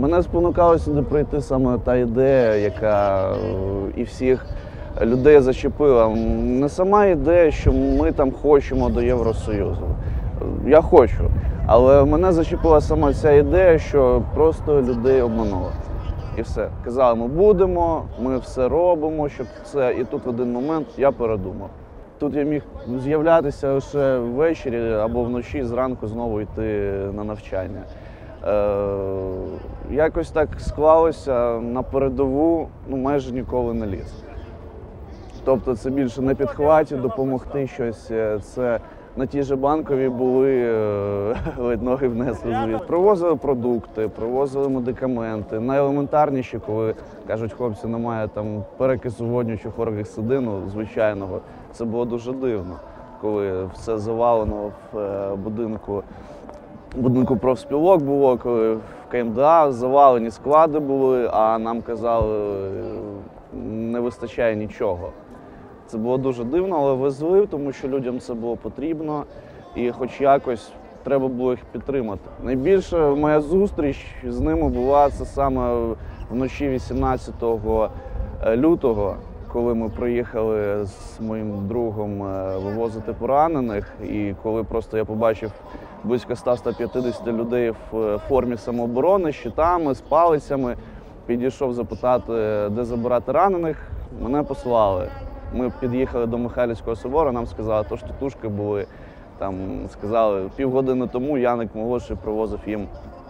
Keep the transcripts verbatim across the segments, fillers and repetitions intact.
Мене спонукала сюди прийти саме та ідея, яка і всіх людей зачепила. Не сама ідея, що ми там хочемо до Євросоюзу. Я хочу, але мене зачепила саме ця ідея, що просто людей обманули. І все. Казали, ми будемо, ми все робимо, щоб це. І тут в один момент я передумав. Тут я міг з'являтися лише ввечері або вночі, зранку знову йти на навчання. Е, якось так склалося, на передову ну, майже ніколи не ліз. Тобто це більше на підхваті, допомогти щось. Це на ті ж Банковій були, ледь ноги внесли звідти. Привозили продукти, привозили медикаменти. Найелементарніші, коли кажуть, хлопці, немає там перекису водню чи хлоргексидину звичайного. Це було дуже дивно, коли все завалено в будинку. Будинку профспілок було, коли в КМДА завалені склади були, а нам казали, не вистачає нічого. Це було дуже дивно, але везли, тому що людям це було потрібно і хоч якось треба було їх підтримати. Найбільша моя зустріч з ними була це саме вночі вісімнадцятого лютого, коли ми приїхали з моїм другом вивозити поранених, і коли просто я побачив близько ста — ста п'ятдесяти людей в формі самооборони, з щитами, з палицями, підійшов запитати, де забирати ранених, мене послали. Ми під'їхали до Михайлівського собору, нам сказали, то ж тітушки були, там сказали, півгодини тому Яник молодший привозив їм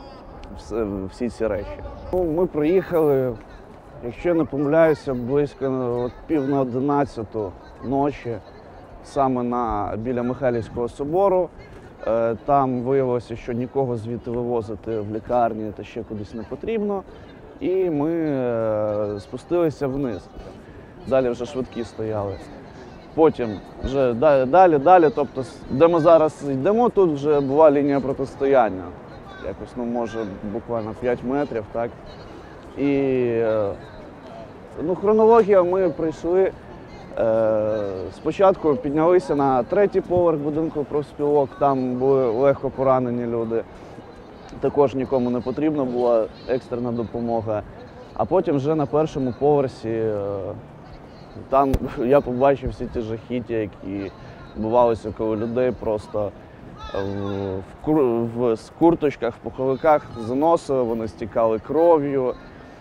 всі ці речі. Ну, ми приїхали, якщо я не помиляюся, близько от, пів на одинадцяту ночі, саме на, біля Михайлівського собору. Там виявилося, що нікого звідти вивозити в лікарні та ще кудись не потрібно. І ми спустилися вниз. Далі вже швидкі стояли. Потім вже далі, далі, тобто, де ми зараз йдемо, тут вже була лінія протистояння. Якось, ну, може, буквально п'ять метрів, так. І, ну, хронологія, ми прийшли, е, спочатку піднялися на третій поверх будинку профспілок, там були легко поранені люди. Також нікому не потрібна була екстрена допомога. А потім вже на першому поверсі, там я побачив всі ті жахіття, які відбувалися, коли людей просто в, в, в курточках, в пуховиках заносили, вони стікали кров'ю.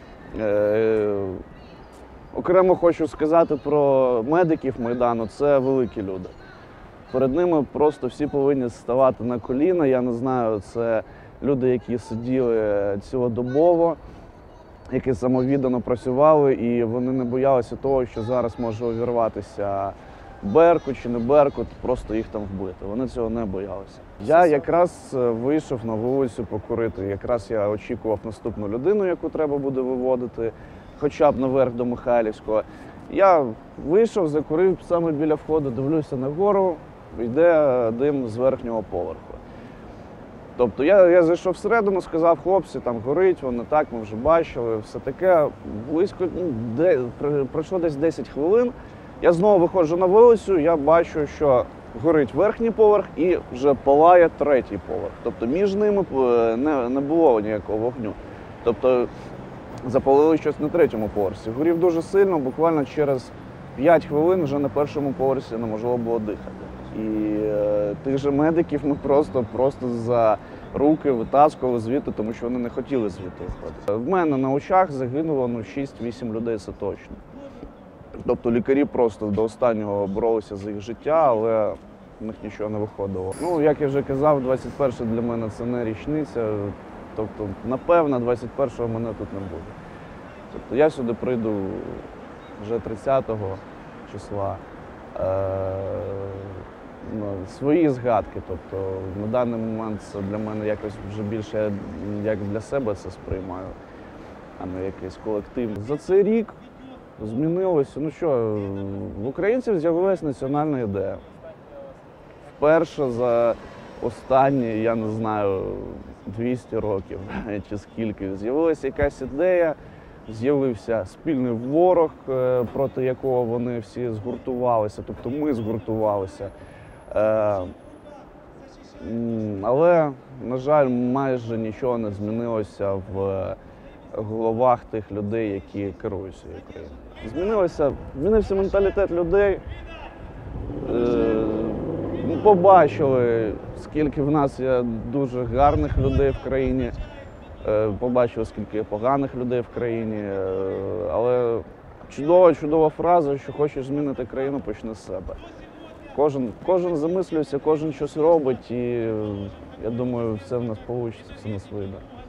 Е, окремо хочу сказати про медиків Майдану, це великі люди. Перед ними просто всі повинні ставати на коліна, я не знаю, це люди, які сиділи цілодобово, які самовіддано працювали, і вони не боялися того, що зараз може увірватися Беркут чи не Беркут, просто їх там вбити. Вони цього не боялися. Я якраз вийшов на вулицю покурити. Якраз я очікував наступну людину, яку треба буде виводити, хоча б наверх до Михайлівського. Я вийшов, закурив саме біля входу, дивлюся нагору, йде дим з верхнього поверху. Тобто я, я зайшов всередину, сказав, хлопці, там горить, воно так, ми вже бачили, все таке. Близько, ну, де, пройшло десь десять хвилин, я знову виходжу на вулицю, я бачу, що горить верхній поверх і вже палає третій поверх. Тобто між ними не, не було ніякого вогню. Тобто запалили щось на третьому поверсі. Горів дуже сильно, буквально через п'ять хвилин вже на першому поверсі неможливо було дихати. І е, тих же медиків ми просто, просто за руки витаскували звідти, тому що вони не хотіли звідти виходити. В мене на очах загинуло ну, шість-вісім людей, це точно. Тобто лікарі просто до останнього боролися за їх життя, але в них нічого не виходило. Ну, як я вже казав, двадцять перше для мене це не річниця, тобто, напевно, двадцять першого мене тут не буде. Тобто я сюди прийду вже тридцятого числа. Е Ну, свої згадки, тобто на даний момент це для мене якось вже більше як для себе це сприймаю, а не якийсь колектив. За цей рік змінилося, ну що, в українців з'явилася національна ідея. Вперше за останні, я не знаю, двісті років чи скільки, з'явилася якась ідея, з'явився спільний ворог, проти якого вони всі згуртувалися, тобто ми згуртувалися. Але, на жаль, майже нічого не змінилося в головах тих людей, які керують цією країною. Змінилося, змінився менталітет людей. Е, ми побачили, скільки в нас є дуже гарних людей в країні, е, побачили, скільки є поганих людей в країні. Е, але чудова, чудова фраза, що хочеш змінити країну, почни з себе. Кожен, кожен замислюється, кожен щось робить, і я думаю, все в нас вийде, все в нас вийде.